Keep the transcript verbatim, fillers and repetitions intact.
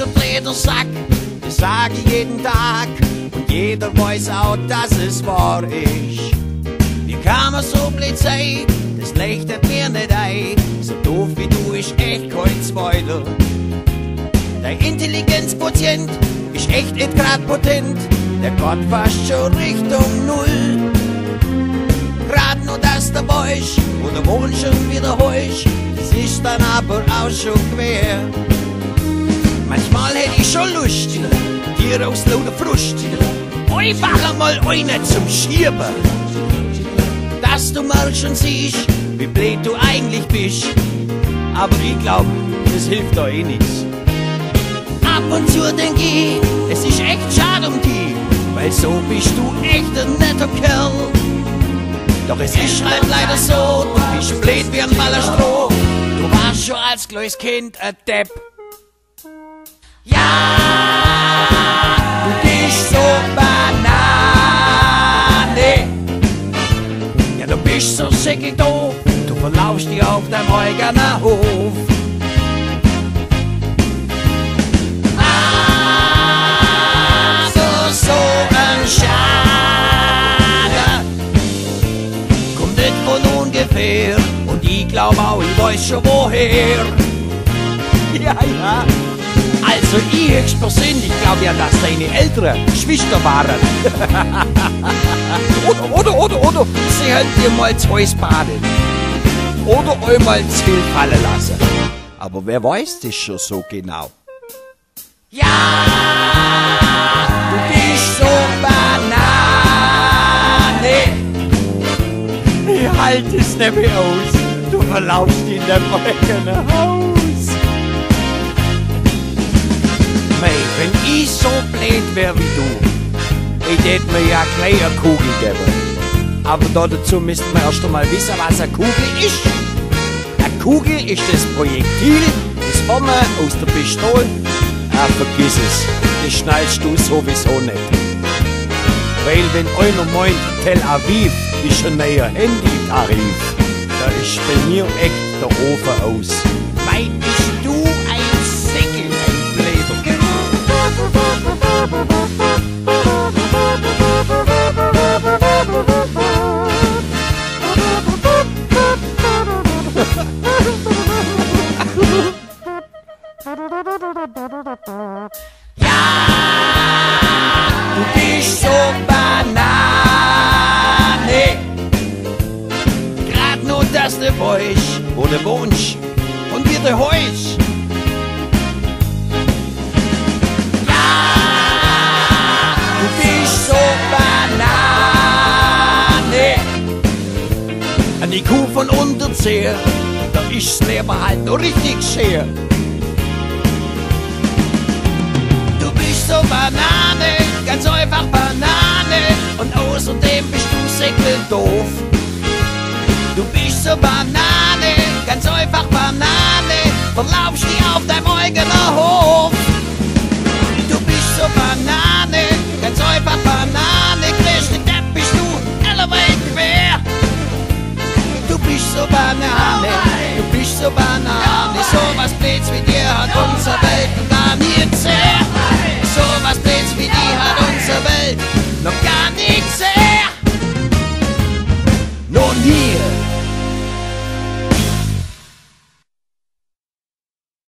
ein blöder Sack, das sag ich jeden Tag. Und jeder weiß auch, dass es wahr ist. Wie kann man so blöd sein, das leuchtet mir nicht ein. So doof wie du ist echt kein Zweiter. Dein Intelligenzquotient ist echt nicht grad potent. Der geht fast schon Richtung Null. Grad nur, dass du weißt, wo du wohl schon wieder heust, das ist dann aber auch schon quer. Manchmal hätt ich schon Lust, dir aus lauter Frust einfach einmal einen zum Schieben. Dass du mal schon siehst, wie blöd du eigentlich bist. Aber ich glaub, das hilft doch eh nichts. Ab und zu denk ich, es ist echt schade um dich, weil so bist du echt ein netter Kerl. Doch es ist halt leider so, du bist blöd wie ein Ballerstroh. Du warst schon als kleines Kind ein Depp. Ja, du bist so Banane. Ja, du bist so sickig doof, du verlaufst dich auf deinem eigenen Hof. Also so ein Schade kommt nicht von ungefähr, und ich glaub auch, ich weiß schon woher. Ja, ja. Also ich höchst persönlich glaube ja, dass deine Eltern Geschwister waren. oder, oder, oder, oder, sie hätten dir mal zu Hause baden. Oder einmal ins Feld fallen lassen. Aber wer weiß das schon so genau? Ja, du bist so Banane. Ich halte es nicht mehr aus. Du verlaufst in deinem eigenen Haus. Wenn ich so blöd wär wie du, ich tät mir ja gleich eine Kugel geben. Aber dazu müssten wir erst einmal wissen, was eine Kugel ist. Eine Kugel ist das Projektil, das haben wir aus der Pistole. Ah, vergiss es, das schnallst du sowieso nicht. Weil wenn einer meint, Tel Aviv ist ein neuer Handytarif, da ist bei mir echt der Ofen aus. Weil bist du ein Säckel, ein Bläder. Ja, du bist so Banane. Grad nur, dass du weißt, wo du wohnst und wie du heust. Die Kuh von Unterzehr, da ist das Leben halt noch richtig schwer. Du bist so Banane, ganz einfach Banane, und außerdem bist du säckeldoof. Du bist so Banane, ganz einfach Banane, verlaufst dich auf deinem eigenen Hof. Du bist so Banane, ganz einfach Banane, größte Depp bist du, alleweit quer. Du bist so Banane, du bist so Banane, so was Blöds wie dir hat unsere Welt gar nie erzählt.